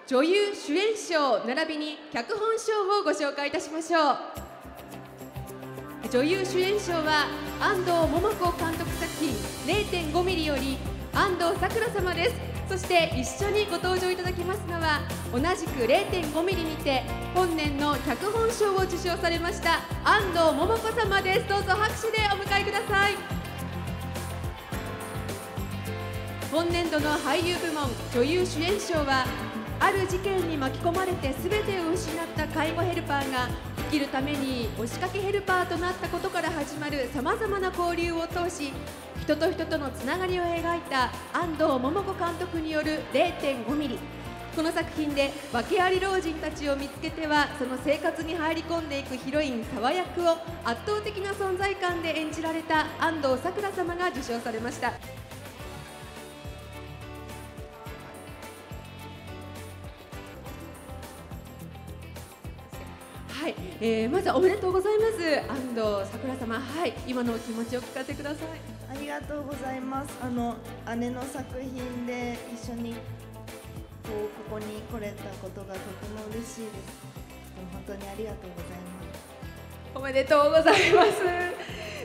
女優主演賞並びに脚本賞をご紹介いたしましょう。女優主演賞は安藤桃子監督作品 0.5 ミリより安藤サクラ様です。そして一緒にご登場いただきますのは同じく 0.5 ミリにて本年の脚本賞を受賞されました安藤桃子様です。どうぞ拍手でお迎えください。本年度の俳優部門女優主演賞はある事件に巻き込まれて全てを失った介護ヘルパーが生きるために押しかけヘルパーとなったことから始まるさまざまな交流を通し人と人とのつながりを描いた安藤桃子監督による 0.5 ミリ。この作品で訳あり老人たちを見つけてはその生活に入り込んでいくヒロイン沢役を圧倒的な存在感で演じられた安藤サクラ様が受賞されました。はい、まずはおめでとうございます。安藤サクラ様、はい、今のお気持ちを聞かせてください。 ありがとうございます。姉の作品で一緒にここに来れたことがとても嬉しいです。本当にありがとうございます。 おめでとうございます。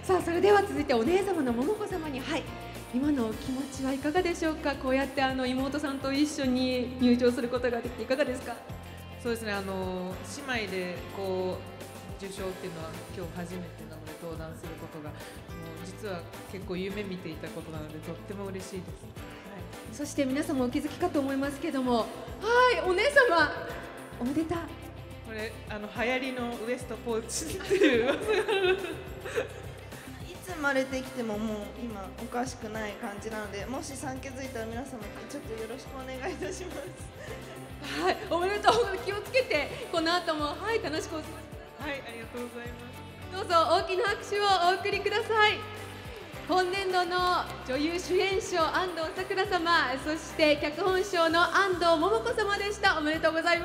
さあ、それでは続いてお姉様の桃子様に、はい、今のお気持ちはいかがでしょうか。こうやって妹さんと一緒に入場することができていかがですか。 そうですね、姉妹でこう受賞っていうのは今日初めてなので登壇することが実は結構夢見ていたことなのでとっても嬉しいです。 はい、そして皆様お気づきかと思いますけども、はい、お姉様おめでた。 これ流行りのウエストポーチっていういつ生まれてきてももう今おかしくない感じなので、もし産気づいたら皆様ちょっとよろしくお願いいたします。 はい、おめでとう。気をつけてこの後も、はい、楽しくお過ごしください。 はい、ありがとうございます。 どうぞ大きな拍手をお送りください。本年度の女優主演賞安藤サクラ様、そして脚本賞の安藤桃子様でした。おめでとうございます。